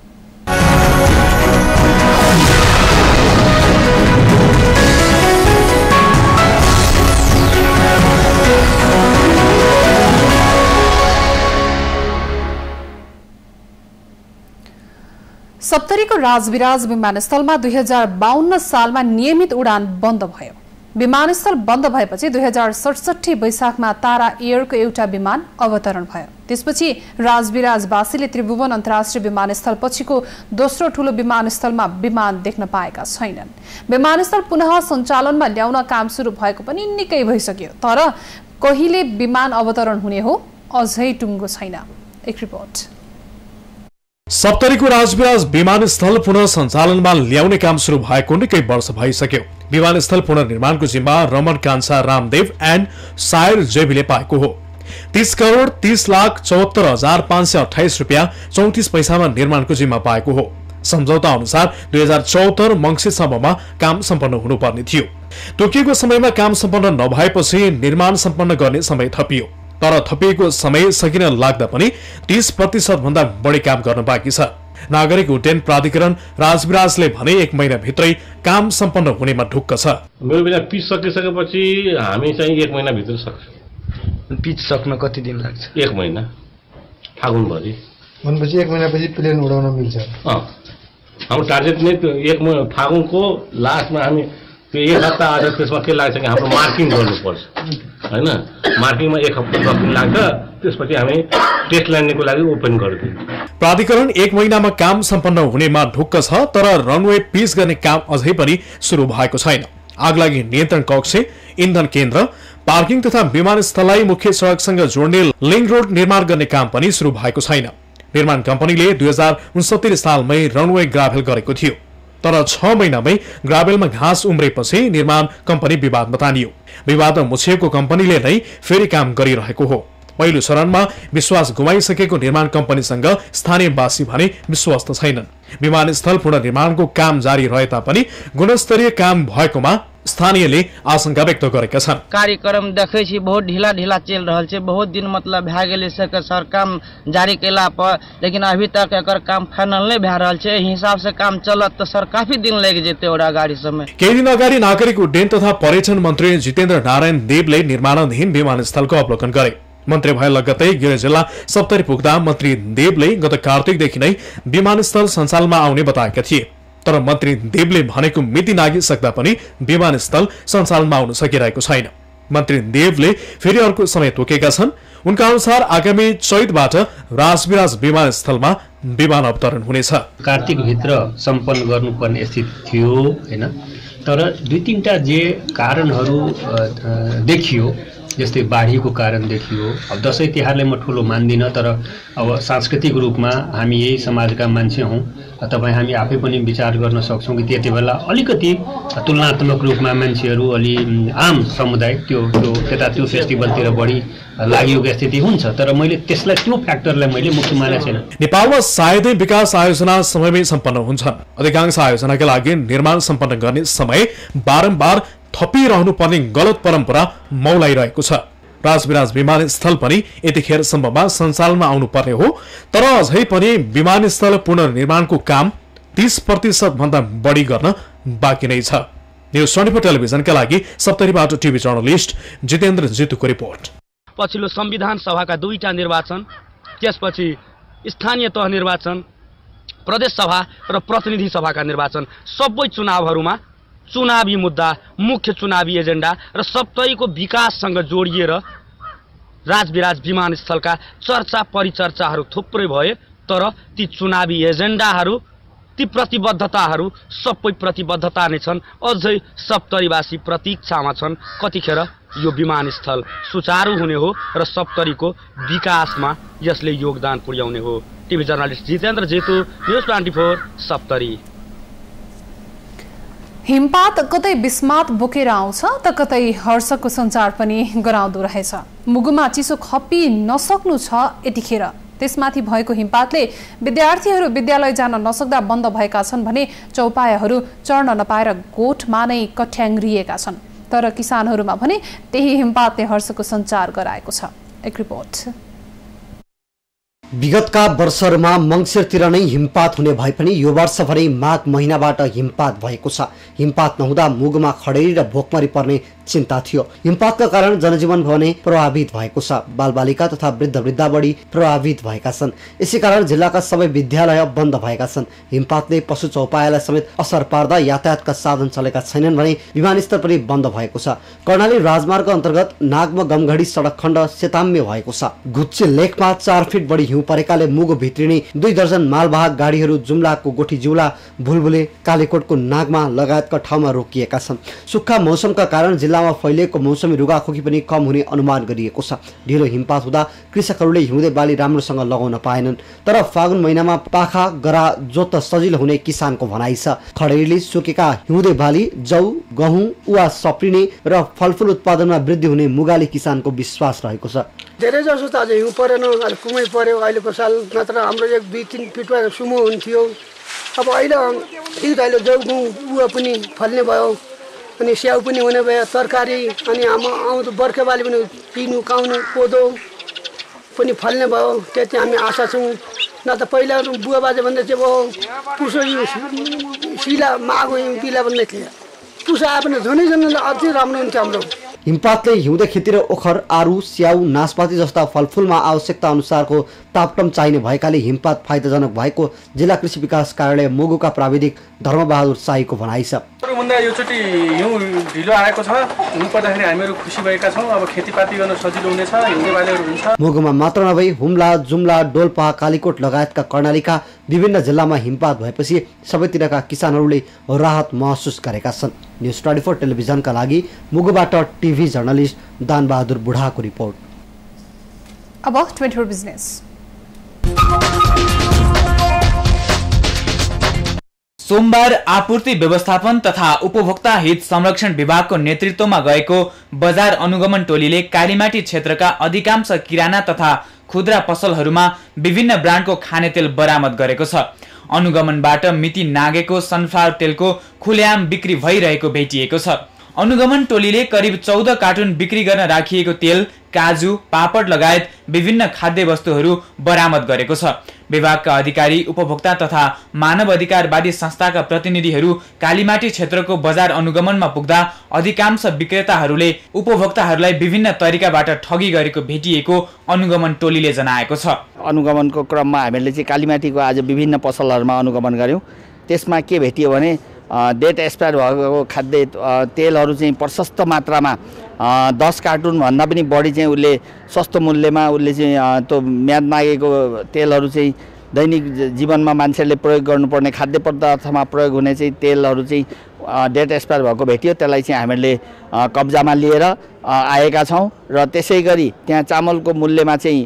सप्तरीको राजविराज विमानस्थलमा दुई हजार बाहन्न सालमा नियमित उडान बन्द भयो। विमानस्थल बन्द भएपछि दुई हजार सडसठी वैशाखमा तारा एयरको एउटा विमान अवतरण भयो। त्यसपछि राजविराजवासीले त्रिभुवन अन्तर्राष्ट्रिय विमानस्थल पछिको दोस्रो ठूलो विमानस्थलमा विमान देख्न पाएका छैनन्। विमानस्थल पुनः सञ्चालनमा ल्याउन काम सुरु भएको पनि निकै भइसक्यो, तर कहिले विमान अवतरण हुने हो अझै टुङ्गो छैन। एक रिपोर्ट।
सप्तरीको राजविराज विमानस्थल पुनः सञ्चालनमा ल्याउने काम सुरु भएको निकै वर्ष भइसक्यो। विमानस्थल पुनर्निर्माणको जिम्मा रमन कान्छा रामदेव एन्ड सायर जेबीले पाएको हो। तीस करोड़ तीस लाख चौहत्तर हजार पाँच सय अठाइस रुपियाँ चौतिस पैसामा निर्माणको जिम्मा पाएको हो। सम्झौता अनुसार दुई हजार चौहत्तर मंसिरसम्ममा काम सम्पन्न हुनुपर्ने थियो। तोकिएको समयमा काम सम्पन्न नभएपछि निर्माण सम्पन्न गर्ने समय थपियो, तर थपिएको समय सकिन लाग्दा पनि तीस प्रतिशत भन्दा बढी काम गर्न बाँकी छ। नागरिक उड्डयन प्राधिकरण राजविराजले भने एक महिना भित्रै काम सम्पन्न हुनेमा ढुक्क छ।
मेरो बेला पिच सकिसकेपछि हामी चाहिँ एक महिना भित्र सक्छौँ।
पिच सक्न कति दिन लाग्छ?
एक महिना, फागुनभरि।
भनेपछि एक महिनापछि प्लेन उडाउन मिल्छ।
अँ, हाम्रो टार्गेट नै त्यो एक फागुनको लास्टमा हामी त्यो एक हप्ता अझ त्यसमा के लाग्छ कि हाम्रो मार्किङ गर्नुपर्छ हैन। मार्किङमा एक हप्ता दस दिन लाग्छ, त्यसपछि हामी टेस्ट ल्यान्डिङको लागि ओपन गरिदिन्छौँ।
प्राधिकरण एक महिनामा काम सम्पन्न हुनेमा ढुक्क छ, तर रनवे पिच गर्ने काम अझै पनि सुरु भएको छैन। आगलागी नियन्त्रण कक्ष, इन्धन केन्द्र, पार्किङ तथा विमानस्थललाई मुख्य सडकसँग जोड्ने लिङ्क रोड निर्माण गर्ने काम पनि सुरु भएको छैन। निर्माण कम्पनीले दुई हजार उनसत्तरी सालमै रनवे ग्राभेल गरेको थियो, तर छ महिनामै ग्राभेलमा घाँस उम्रेपछि निर्माण कम्पनी विवादमा तानियो। विवादमा मुछिएको कम्पनीले नै फेरि काम गरिरहेको हो। पहिलो चरणमा विश्वास गुमाइसकेको निर्माण कम्पनीसँग स्थानीयवासी भने विश्वस्त छैनन्। विमानस्थल पुनर्निर्माणको काम जारी रहे तापनि गुणस्तरीय काम भएकोमा स्थानीयले आशंका व्यक्त गरेका छन्।
कार्यक्रम देखै छी बहुत ढीला ढीला चल रहल छै। बहुत दिन मतलब भए गेलै सके सर काम जारी केला पर, लेकिन अभी तक एकर काम फाइनल नै भए रहल छै। हिसाब से काम चलत त सर काफी दिन लागि जेतै ओरा गाडी समय।
केही दिन अगाडि नागरिक उड्डयन तथा पर्यटन मन्त्री जितेन्द्र नारायण देवले निर्माणाधीन विमानस्थलको अवलोकन गरे। मन्त्री भए लगत्तै गिर जिल्ला सप्तरी पुग्दा मन्त्री देवले गत कार्तिकदेखि नै विमानस्थल सञ्चालनमा आउने बताएका थिए। तर मन्त्री देवले भनेको मिति नागिसक्दा पनि विमानस्थल सञ्चालनमा आउन सकिरहेको छैन। मन्त्री देवले फेरि अर्को समय तोकेका छन्। उनका अनुसार आगामी चैतबाट राजविराज विमानस्थलमा विमान अवतरण हुनेछ।
कार्तिक भित्र सम्पन्न गर्नुपर्ने स्थिति थियो हैन, तर दुई तीनटा जे कारणहरू देखियो, जस्तै बाढीको कारण देखियो। अब दसैँ तिहारलाई म ठुलो मान्दिनँ, तर अब सांस्कृतिक रूपमा हामी यही समाजका मान्छे हौँ। तपाईँ हामी आफै पनि विचार गर्न सक्छौँ कि त्यति बेला अलिकति तुलनात्मक रूपमा मान्छेहरू अलि आम समुदाय त्यो त्यो त्यता त्यो फेस्टिभलतिर बढी लागिएको स्थिति हुन्छ। तर मैले त्यसलाई त्यो फ्याक्टरलाई मैले मुख्य मानेको छैन।
नेपालमा सायदै विकास आयोजना समयमै सम्पन्न हुन्छन्। अधिकांश आयोजनाका लागि निर्माण सम्पन्न गर्ने समय बारम्बार थपिरहनु पर्ने गलत परम्परा मौलाइरहेको छ। राजविराज विमानस्थल पनि यतिखेरसम्ममा सञ्चालनमा आउनु पर्ने हो, तर अझै पनि विमानस्थल पुनर्निर्माणको काम तीस प्रतिशत भन्दा बढी गर्न बाँकी नै छ। न्युज ट्वेन्टी फोर टेलिभिजनका लागि सप्तरीबाट टिभी जर्नलिस्ट जितेन्द्र जितुको रिपोर्ट।
पछिल्लो संविधान सभाका दुईटा निर्वाचन, त्यसपछि स्थानीय तह निर्वाचन, प्रदेश सभा र प्रतिनिधि सभाका निर्वाचन, सबै चुनावहरूमा चुनावी मुद्दा, मुख्य चुनावी एजेन्डा र सप्तरीको विकाससँग जोडिएर राजविराज विमानस्थलका चर्चा परिचर्चाहरू थुप्रै भए, तर ती चुनावी एजेन्डाहरू, ती प्रतिबद्धताहरू सबै प्रतिबद्धता नै छन्। अझै सप्तरीवासी प्रतीक्षामा छन् कतिखेर यो विमानस्थल सुचारू हुने हो र सप्तरीको विकासमा यसले योगदान पुर्याउने हो। TV journalist Jitendra Jetu, news twenty four, Saptari.
हिमपात कतै बिस्मात बोकेर आउँछ त कतै हर्षको सञ्चार पनि गराउँदो रहेछ। मुगुमा चिसो खपी नसक्नु छ यतिखेर। त्यसमाथि भएको हिमपातले विद्यार्थीहरू विद्यालय जान नसक्दा बन्द भएका छन् भने चौपायाहरू चढ्न नपाएर गोठमा नै कठ्याङ्ग्रिएका छन्। तर किसानहरूमा भने त्यही हिमपातले हर्षको सञ्चार गराएको छ। एक रिपोर्ट।
विगतका वर्षहरूमा मङ्सिरतिर नै हिमपात हुने भए पनि यो वर्ष भने माघ महिनाबाट हिमपात भएको छ। हिमपात नहुँदा मुगमा खडेरी र भोकमरी पर्ने चिन्ता थियो। हिमपातका कारण जनजीवन भने प्रभावित भएको छ। बालबालिका तथा वृद्ध वृद्धा बढी प्रभावित भएका छन्। यसै कारण जिल्लाका सबै विद्यालय बन्द भएका छन्। हिमपातले पशु चौपायालाई समेत असर पार्दा यातायातका साधन चलेका छैनन् भने विमानस्थल पनि बन्द भएको छ। कर्णाली राजमार्ग अन्तर्गत नागमा गमगढी सडक खण्ड सेताम्य भएको छ। गुच्चे लेकमा चार फिट बढी हिउँ परेकाले मुगो भित्रिने दुई दर्जन मालवाहक गाडीहरू जुम्लाको गोठी जिउला, भुलभुले, कालीकोटको नागमा लगायतका ठाउँमा रोकिएका छन्। सुक्खा मौसमका कारण जिल्लामा फैलिएको मौसमी रुगाखोकी पनि कम हुने अनुमान गरिएको छ। ढिलो हिमपात हुँदा कृषकहरूले हिउँदे बाली राम्रोसँग लगाउन पाएनन्। तर फागुन महिनामा पाखा गरा जोत सजिलो हुने किसानको भनाइ छ। खडेरीले सुकेका हिउँदे बाली, जौ, गहुँ, उवा सप्रिने र फलफुल उत्पादनमा वृद्धि हुने मुगाली किसानको विश्वास रहेको छ।
धेरै जसो त अझै हिउँ परेन, अहिले कुमै पर्यो। अहिलेको साल नत्र हाम्रो एक दुई तिन फिटमा सुमो हुन्थ्यो। अब अहिले ठिक अहिले जौ गहुँ उयो पनि फल्ने भयो, अनि स्याउ पनि हुने भयो, तरकारी, अनि हाम्रो आउँदो बर्खे बाली पनि पिनु काउनु कोदो पनि फल्ने भयो। त्यति हामी आशा छौँ। न त पहिला बुवा बाजे भन्दै चाहिँ अब पुसो सिला माघो पिला भन्दै थिए। पुसा आए पनि झनै झनै अझै राम्रो हुन्थ्यो हाम्रो।
हिमपातले हिउँदे खेती र ओखर, आरू, स्याउ, नासपाती जस्ता फलफुलमा आवश्यकता अनुसारको तापक्रम चाहिने भएकाले हिमपात फाइदाजनक भएको जिल्ला कृषि विकास कार्यालय मुगुका प्राविधिक धर्मबहादुर साईको भनाइ छ।
भन्दा योचोटि हिउँ ढिलो आएको छ। हिउँ पर्दाखेरि हामीहरू खुसी भएका छौँ। अब खेतीपाती गर्न सजिलो हुनेछ, हिउँदे बालीहरू हुन्छ।
मुगुमा मात्र नभई हुम्ला, जुम्ला, डोल्पा, कालीकोट लगायतका कर्णालीका विभिन्न जिल्लामा हिमपात भएपछि सबैतिरका किसानहरूले राहत महसुस गरेका छन्। न्युज ट्वेन्टी फोर टेलिभिजनका लागि मुगुबाट टिभी जर्नलिस्ट दानबहादुर बुढाको रिपोर्ट।
अब ट्वेन्टी फोर बिजनेस।
सोमबार आपूर्ति व्यवस्थापन तथा उपभोक्ता हित संरक्षण विभागको नेतृत्वमा गएको बजार अनुगमन टोलीले कालीमाटी क्षेत्रका अधिकांश किराना तथा खुद्रा पसलहरूमा विभिन्न ब्रान्डको खानेतेल बरामद गरेको छ। अनुगमनबाट मिति नागेको सनफ्लावर तेलको खुलेआम बिक्री भइरहेको भेटिएको छ। अनुगमन टोलीले करिब चौध कार्टुन बिक्री गर्न राखिएको तेल, काजु, पापड लगायत विभिन्न खाद्य वस्तुहरू बरामद गरेको छ। विभागका अधिकारी, उपभोक्ता तथा मानव अधिकारवादी संस्थाका प्रतिनिधिहरू कालीमाटी क्षेत्रको बजार अनुगमनमा पुग्दा अधिकांश विक्रेताहरूले उपभोक्ताहरूलाई विभिन्न तरिकाबाट ठगी गरेको भेटिएको अनुगमन टोलीले जनाएको छ।
अनुगमनको क्रममा हामीले चाहिँ कालीमाटीको आज विभिन्न पसलहरूमा अनुगमन गर्यौं। त्यसमा के भेटियो भने डेट एक्सपायर भएको खाद्य तेलहरू चाहिँ प्रशस्त मात्रामा दस कार्टुनभन्दा पनि बढी चाहिँ उसले सस्तो मूल्यमा उसले चाहिँ त्यो म्याद नागेको तेलहरू चाहिँ दैनिक जीवनमा मान्छेले प्रयोग गर्नुपर्ने खाद्य पदार्थमा प्रयोग हुने चाहिँ तेलहरू चाहिँ डेट एक्सपायर भएको भेटियो। त्यसलाई चाहिँ हामीले कब्जामा लिएर आएका छौँ र त्यसै गरी त्यहाँ चामलको मूल्यमा चाहिँ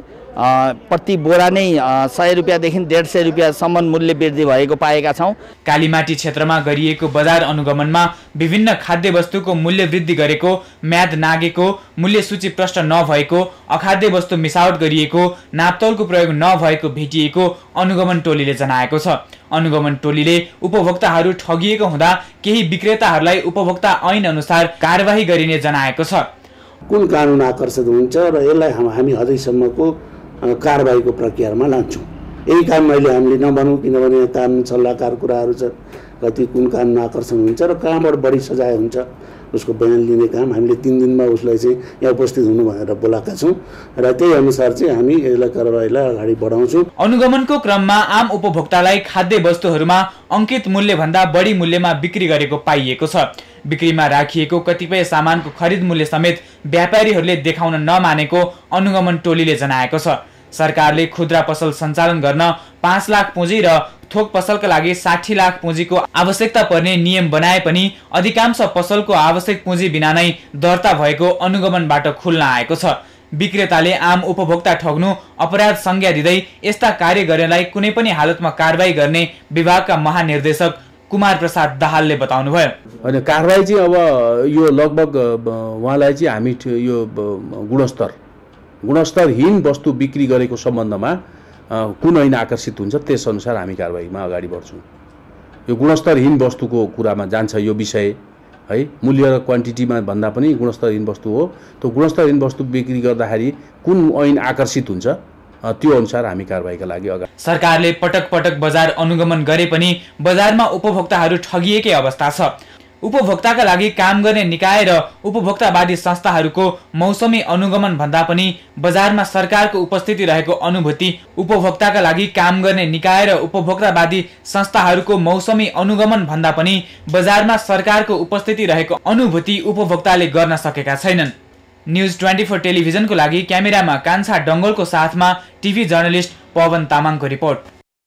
प्रति बोरा नै सय रुपियाँदेखि डेढ सय रुपियाँसम्म मूल्य वृद्धि भएको पाएका छौँ।
कालीमाटी क्षेत्रमा गरिएको बजार अनुगमनमा विभिन्न खाद्य वस्तुको मूल्य वृद्धि गरेको, म्याद नागेको, मूल्य सूची प्रष्ट नभएको, अखाद्य वस्तु मिसावट गरिएको, नापतोलको प्रयोग नभएको भेटिएको अनुगमन टोलीले जनाएको छ। अनुगमन टोलीले उपभोक्ताहरू ठगिएको हुँदा केही विक्रेताहरूलाई उपभोक्ता ऐन अनुसार कारबाही गरिने जनाएको छ।
कुन कानुन आकर्षित हुन्छ र यसलाई हामी अझैसम्मको कारबाहीको प्रक्रियामा लान्छौँ। यही काम मैले हामीले नभनौँ, किनभने कानुन सल्लाहकार कुराहरू छ, कति कुन कानुन आकर्षण हुन्छ र कहाँबाट बढी सजाय हुन्छ उसको बयान लिने काम हामीले तिन दिनमा उसलाई चाहिँ यहाँ उपस्थित हुनु भनेर बोलाएका छौँ र त्यही अनुसार चाहिँ हामी यसलाई कारबाहीलाई अगाडि बढाउँछौँ।
अनुगमनको क्रममा आम उपभोक्तालाई खाद्य वस्तुहरूमा अङ्कित मूल्यभन्दा बढी मूल्यमा बिक्री गरेको पाइएको छ। बिक्रीमा राखिएको कतिपय सामानको खरिद मूल्य समेत व्यापारीहरूले देखाउन नमानेको अनुगमन टोलीले जनाएको छ। सरकारले खुद्रा पसल सञ्चालन गर्न पाँच लाख पुँजी र थोक पसलका लागि साठी लाख पुँजीको आवश्यकता पर्ने नियम बनाए पनि अधिकांश पसलको आवश्यक पुँजी बिना नै दर्ता भएको अनुगमनबाट खुल्न आएको छ। विक्रेताले आम उपभोक्ता ठग्नु अपराध संज्ञा दिँदै यस्ता कार्य गर्नेलाई कुनै पनि हालतमा कारबाही गर्ने विभागका महानिर्देशक कुमार प्रसाद दाहालले बताउनुभयो।
होइन, कारबाही चाहिँ अब यो लगभग उहाँलाई चाहिँ हामी यो गुणस्तर गुणस्तरहीन वस्तु बिक्री गरेको सम्बन्धमा कुन ऐन आकर्षित हुन्छ त्यसअनुसार हामी कारबाहीमा अगाडि बढ्छौँ। यो गुणस्तरहीन वस्तुको कुरामा जान्छ यो विषय है। मूल्य र क्वान्टिटीमा भन्दा पनि गुणस्तरहीन वस्तु हो। त्यो गुणस्तरहीन वस्तु बिक्री गर्दाखेरि कुन ऐन आकर्षित हुन्छ त्यो अनुसार हामी कारबाहीका लागि अगाडि।
सरकारले पटक पटक बजार अनुगमन गरे पनि बजारमा उपभोक्ताहरू ठगिएकै अवस्था छ। उपभोक्ताका लागि काम गर्ने निकाय र उपभोक्तावादी संस्थाहरूको मौसमी अनुगमन भन्दा पनि बजारमा सरकारको उपस्थिति रहेको अनुभूति, उपभोक्ताका लागि काम गर्ने निकाय र उपभोक्तावादी संस्थाहरूको मौसमी अनुगमन भन्दा पनि बजारमा सरकारको उपस्थिति रहेको अनुभूति उपभोक्ताले गर्न सकेका छैनन्। न्यूज ट्वेन्टी फोर टेलिभिजनको लागि क्यामेरामा कान्छा डङ्गलको साथमा टिभी जर्नलिस्ट पवन तामाङको रिपोर्ट।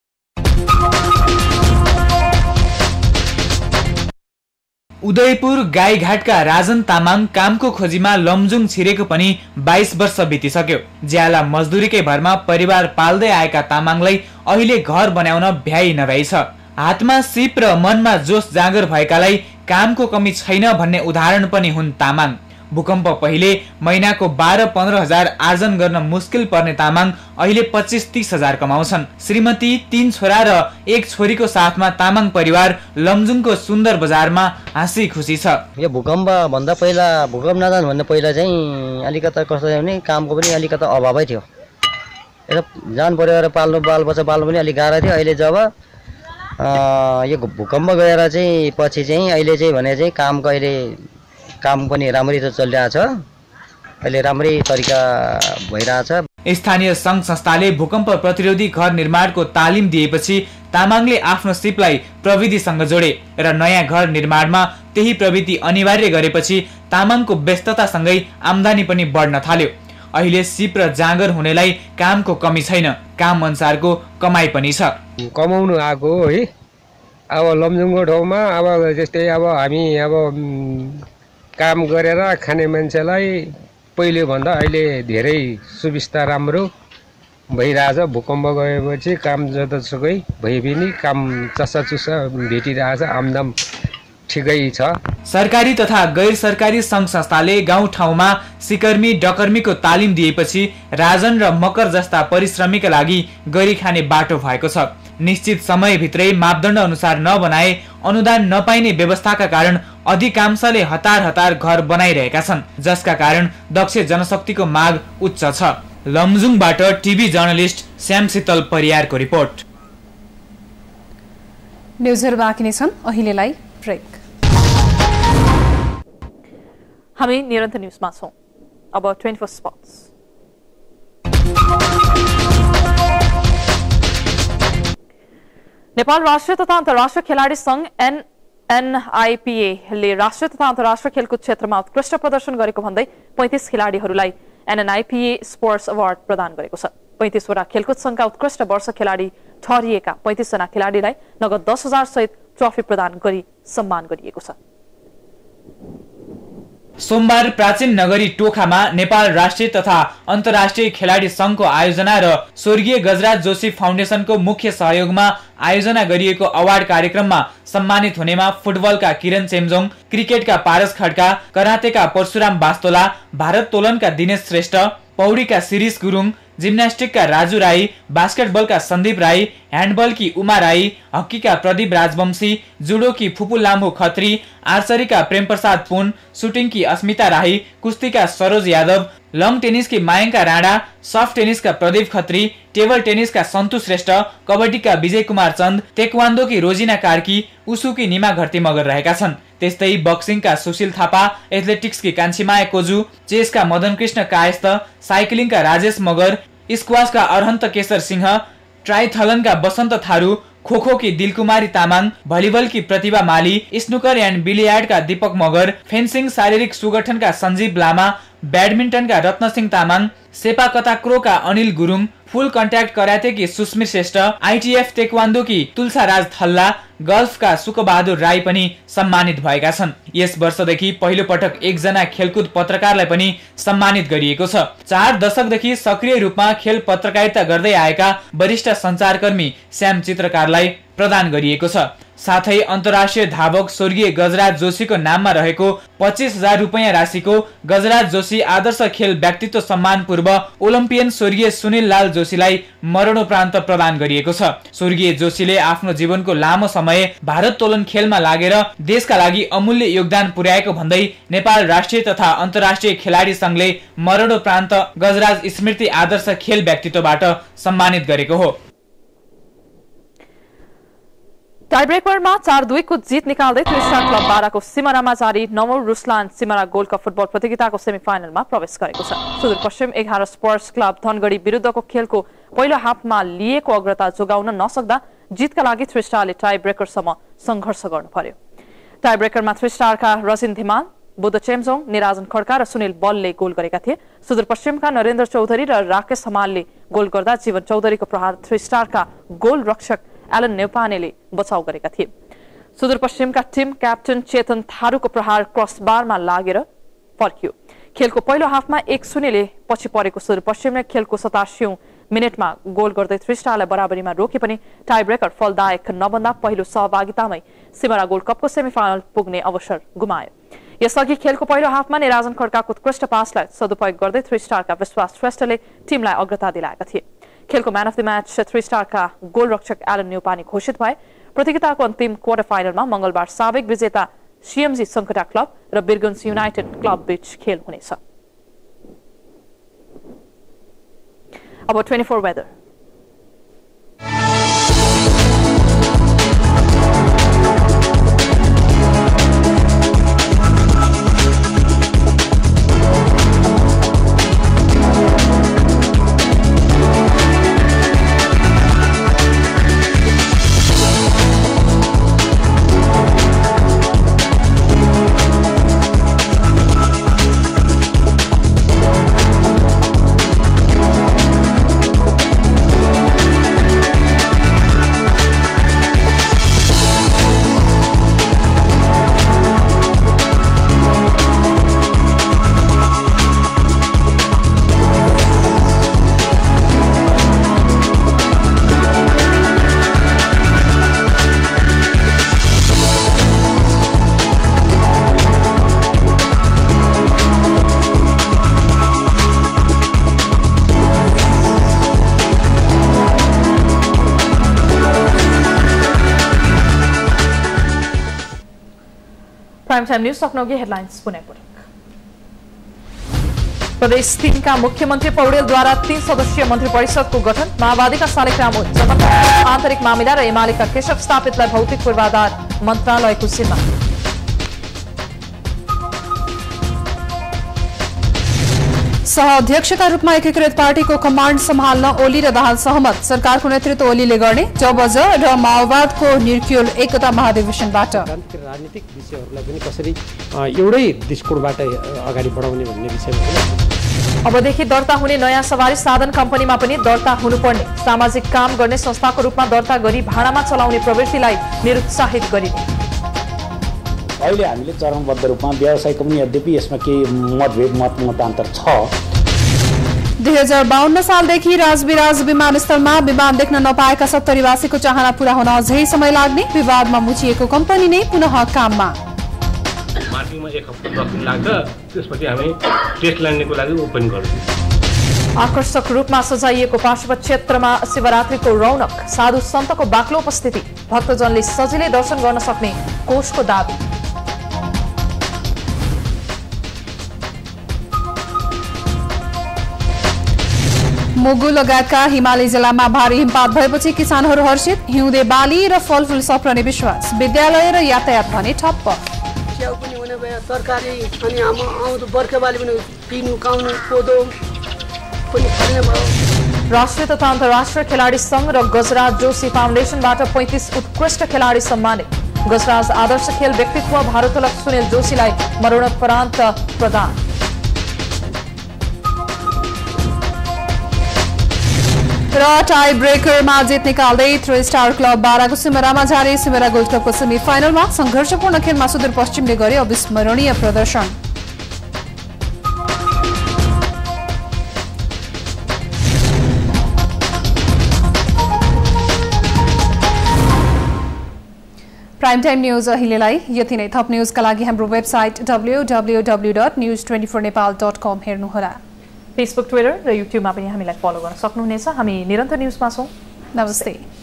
उदयपुर गाईघाटका राजन तामाङ कामको खोजीमा लमजुङ छिरेको पनि बाइस वर्ष बितिसक्यो। ज्याला मजदुरीकै भरमा परिवार पाल्दै आएका तामाङलाई अहिले घर बनाउन भ्याइ नभ्याइ छ। हातमा सिप र मनमा जोस जाँगर भएकालाई कामको कमी छैन भन्ने उदाहरण पनि हुन् तामाङ। भूकम्प पहिले महिनाको बाह्र पन्ध्र हजार आर्जन गर्न मुस्किल पर्ने तामाङ अहिले पच्चिस तीस हजार कमाउँछन्। श्रीमती, तीन छोरा र एक छोरीको साथमा तामाङ परिवार लमजुङको सुन्दर बजारमा हाँसी खुसी छ।
यो भूकम्प भन्दा पहिला, भूकम्प नजानु भन्दा पहिला चाहिँ अलिकता कस्तो भने कामको पनि अलिकता अभावै थियो। यता जान परिवार पाल्नु, बाल बच्चा पाल्नु पनि अलिक गाह्रो थियो। अहिले जब यो भूकम्प गएर चाहिँ पछि चाहिँ अहिले चाहिँ भने चाहिँ कामको अहिले काम पनि राम्ररी त चलिरहेछ, अहिले राम्रै तरिका भइरहेछ।
स्थानीय सङ्घ संस्थाले भूकम्प प्रतिरोधी घर निर्माणको तालिम दिएपछि तामाङले आफ्नो सिपलाई प्रविधिसँग जोडे र नयाँ घर निर्माणमा त्यही प्रविधि अनिवार्य गरेपछि तामाङको व्यस्ततासँगै आम्दानी पनि बढ्न थाल्यो। अहिले सिप र जाँगर हुनेलाई कामको कमी छैन, काम अनुसारको कमाइ पनि छ।
कमाउनु आएको हो है। अब लमजुङको ठाउँमा अब जस्तै अब हामी अब काम गरेर खाने मान्छेलाई पहिले भन्दा अहिले धेरै सुविस्ता राम्रो भइरहेछ। भूकम्प गएपछि काम जतासुकै भए पनि काम चस्साचुस्सा भेटिरहेछ, आमदाम ठिकै छ।
सरकारी तथा गैर सरकारी सङ्घ संस्थाले गाउँठाउँमा सिकर्मी डकर्मीको तालिम दिएपछि राजन र मकर जस्ता परिश्रमीका लागि गरी खाने बाटो भएको छ। निश्चित समयभित्रै मापदण्ड अनुसार नबनाए अनुदान नपाइने व्यवस्थाका कारण अधिकांशले हतार हतार घर बनाइरहेका छन्, जसका कारण दक्ष जनशक्तिको माग उच्च छ। लमजुङबाट टिभी जर्नलिस्ट श्याम शीतल परियारको रिपोर्ट।
न्युजहरू बाँकी नै छन्, अहिलेलाई ब्रेक।
हामी निरन्तर न्युजमा छौं। अब ट्वेन्टी फोर स्पोर्ट्स। नेपाल राष्ट्रिय तथा अन्तर्राष्ट्रिय खेलाडी संघ एन एनआईपीए ले राष्ट्रिय तथा अन्तर्राष्ट्रिय खेलकुद क्षेत्रमा उत्कृष्ट प्रदर्शन गरेको भन्दै पैंतीस खेलाडीहरूलाई एनएनआईपीए स्पोर्ट्स अवार्ड प्रदान गरेको छ। पैंतीसवटा खेलकुद संघका उत्कृष्ट वर्ष खेलाडी ठहरिएका पैंतीस जना खेलाडीलाई नगद दस हजार सहित ट्रफी प्रदान गरी सम्मान गरिएको छ।
सोमबार प्राचीन नगरी टोखामा नेपाल राष्ट्रिय तथा अन्तर्राष्ट्रिय खेलाडी संघको आयोजना र स्वर्गीय गजराज जोशी फाउन्डेसनको मुख्य सहयोगमा आयोजना गरिएको अवार्ड कार्यक्रममा सम्मानित हुनेमा फुटबलका किरण चेम्जोङ, क्रिकेटका पारस खड्का, करातेका परशुराम बास्तोला, भारोत्तोलनका दिनेश श्रेष्ठ, पौडीका शिरीष गुरुङ, जिम्नास्टिकका राजु राई, बास्केटबलका सन्दीप राई, ह्यान्डबलकी उमा राई, हकीका प्रदीप राजवंशी, जुडोकी फुपू लाम्बु खत्री, आर्चरीका प्रेमप्रसाद पुन, सुटिङकी अस्मिता राई, कुस्तीका सरोज यादव, लं टेनिसकी मायङ्का राणा, सफ्ट टेनिसका प्रदीप खत्री, टेबल टेनिसका सन्तु श्रेष्ठ, कबड्डीका विजय कुमार चन्द, तेक्वान्दोकी रोजिना कार्की, उसुकी निमा घरती मगर रहेका छन्। त्यस्तै बक्सिङका सुशील थापा, एथलेटिक्सकी कान्छीमाया कोजु, चेसका मदन कृष्ण कायस्थ, साइक्लिङका राजेश मगर, स्क्वासका अरहन्त केशर सिंह, ट्राइथलनका बसन्त थारू, खोखोकी दिलकुमारी तामाङ, भलिबलकी प्रतिभा माली, स्नुकर एन्ड बिलियार्डका दीपक मगर, फेन्सिङ शारीरिक सुगठनका सञ्जीव लामा, ब्याडमिन्टनका रत्नसिंह तामाङ, सेपा कताक्रोका अनिल गुरुङ, फुल कन्ट्याक्ट करातेकी सुस्मिर श्रेष्ठ, आइटिएफ तेक्वान्दोकी तुलसाराज थल्ला, गल्फका सुकबहादुर राई पनि सम्मानित भएका छन्। यस वर्षदेखि पहिलो पटक एकजना खेलकुद पत्रकारलाई पनि सम्मानित गरिएको छ। चार दशकदेखि सक्रिय रूपमा खेल पत्रकारिता गर्दै आएका वरिष्ठ सञ्चारकर्मी श्याम चित्रकारलाई प्रदान गरिएको छ। साथै अन्तर्राष्ट्रिय धावक स्वर्गीय गजराज जोशीको नाममा रहेको पच्चीस हजार रुपियाँ राशिको गजराज जोशी आदर्श खेल व्यक्तित्व सम्मान पूर्व ओलम्पियन स्वर्गीय सुनिल लाल जोशीलाई मरणोपरान्त प्रदान गरिएको छ। स्वर्गीय जोशीले आफ्नो जीवनको लामो समय भारोत्तोलन खेलमा लागेर देशका लागि अमूल्य योगदान पुर्याएको भन्दै नेपाल राष्ट्रिय तथा अन्तर्राष्ट्रिय खेलाडी संघले मरणोपरान्त गजराज स्मृति आदर्श खेल व्यक्तित्वबाट सम्मानित गरेको हो।
टाइब्रेकरमा चार दुईको जित निकाल्दै त्रिस्टार क्लब बाराको सिमरामा जारी नवौं Ruslan Simara gold cup football प्रतियोगिताको सेमिफाइनलमा प्रवेश गरेको छ। सुदूरपश्चिम एघार स्पोर्ट्स क्लब धनगढी विरुद्धको खेलको पहिलो हाफमा लिएको अग्रता जोगाउन नसक्दा जितका लागि त्रिस्टारले टाई ब्रेकरसम्म संघर्ष गर्नु पर्यो। टाई ब्रेकरमा त्रिस्टारका रजिन धिमान, बुद्ध चेम्जोङ, निराजन खड्का र सुनिल बलले गोल गरेका थिए। सुदूरपश्चिमका नरेन्द्र चौधरी र राकेश हमालले गोल गर्दा जीवन चौधरीको प्रहार त्रिस्टारका गोल रक्षक एलन नेउपानेले बचाउ गरेका थिए। सुदूरपश्चिमका टिम क्याप्टन चेतन थारूको प्रहार क्रसबारमा लागेर फर्कियो। खेलको पहिलो हाफमा एक शून्यले पछि परेको सुदूरपश्चिमले खेलको सतासीौं मिनेटमा गोल गर्दै त्रिस्टारलाई बराबरीमा रोके पनि टाई ब्रेकर फलदायक नबन्दा पहिलो सहभागितामै सिमरा गोल्ड कपको सेमिफाइनल पुग्ने अवसर गुमायो। यसअघि खेलको पहिलो हाफमा निराजन खड्काको उत्कृष्ट पासलाई सदुपयोग गर्दै त्रिस्टारका विश्वास श्रेष्ठले टिमलाई अग्रता दिलाएका थिए। खेलको म्यान अफ द म्याच त्रिस्टारका गोल रक्षक एलन न्युपानी घोषित भए। प्रतियोगिताको अन्तिम क्वार्टर फाइनलमा मंगलबार साबिक विजेता सीएमजी संकटा क्लब र बिरगन्स युनाइटेड क्लब बीच खेल हुनेछ। अब twenty four weather. Prime time news सक्नौगे हेडलाइन्स पुनः प्रदेश तीन का मुख्यमंत्री पौडेलद्वारा तीन सदस्यीय मंत्री परिषद को गठन। माओवादी का सालिग्राम आंतरिक मामिला र एमाले का केशव स्थापितलाई भौतिक पूर्वाधार मंत्रालयको जिम्मा।
सहअध्यक्षका रूपमा एकीकृत पार्टीको कमान्ड सम्हाल्न ओली र दाहाल सहमत। सरकारको नेतृत्व ओलीले गर्ने। जबज र माओवादको निर्क्युल एकता महाधिवेशनबाट।
राजनीतिक विषयहरूलाई पनि कसरी एउटै दृष्टिकोणबाट अगाडि बढाउने भन्ने विषयमा
अबदेखि दर्ता हुने नयाँ सवारी साधन कम्पनीमा पनि दर्ता हुनुपर्ने। सामाजिक काम गर्ने संस्थाको रूपमा दर्ता गरी भाडामा चलाउने प्रवृत्तिलाई निरुत्साहित गरिने।
अहिले हामीले चरणबद्ध रूपमा व्यवसायको पनि यद्यपि यसमा केही मतभेद मत मतान्तर छ।
दुई हजार बाहन्न सालदेखि राजविराज विमानस्थलमा विमान देख्न नपाएका सत्तरीवासीको चाहना पूरा हुन अझै समय लाग्ने। विवादमा मुछिएको कम्पनी नै पुनः काममा।
मार्किङमा एक हप्ता दस दिन लाग्छ, त्यसपछि हामी टेस्ट ल्यान्डको लागि ओपन गर्छौँ।
आकर्षक रूपमा सजाइएको पार्श्व क्षेत्रमा शिवरात्रिको रौनक। साधु सन्तको बाक्लो उपस्थिति। भक्तजनले सजिलै दर्शन गर्न सक्ने कोषको दाबी।
मुगु लगायतका हिमाली जिल्लामा भारी हिमपात भएपछि किसानहरू हर्षित। हिउँदे बाली र फलफूल सप्रने विश्वास। विद्यालय र यातायात भने ठप्प।
च्याउ पनि हुने भयो, तरकारी अनि हाम्रो आउँदो बर्खे बाली पनि पिनु काउनु कोदो पनि फल्ने भयो।
राष्ट्रिय तथा अन्तर्राष्ट्रिय खेलाडी संघ र गजराज जोशी फाउन्डेसनबाट पैंतिस उत्कृष्ट खेलाडी सम्मानित। गजराज आदर्श खेल व्यक्तित्व भारोत्तोलक सुनिल जोशीलाई मरणोपरान्त प्रदान।
र टाई ब्रेकरमा जित निकाल्दै थ्री स्टार क्लब बाराको सिमरामा जारी। सिमरा गोल्ड कपको सेमी फाइनलमा संघर्षपूर्ण खेलमा सुदूरपश्चिमले गरे अविस्मरणीय प्रदर्शन। प्राइम टाइम न्यूज अहिलेलाई यति नै। थप न्यूजका लागि हाम्रो website W W W dot news twenty four Nepal dot com हेर्नुहोला।
फेसबुक, ट्विटर र युट्युबमा पनि हामीलाई फलो गर्न सक्नुहुनेछ। हामी निरन्तर न्यूजमा छौँ।
नमस्ते।